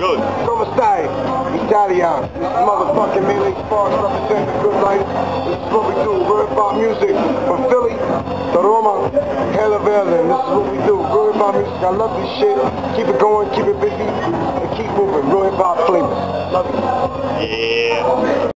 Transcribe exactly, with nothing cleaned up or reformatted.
Good. Come stai? Italian. This is motherfucking Maylay Sparks representing the good life. This is what we do. Word about music from Philly to Roma, hella Berlin. This is what we do. Word about music. I love this shit. Keep it going, keep it busy, and keep moving. Word about flavors. Love you. Yeah.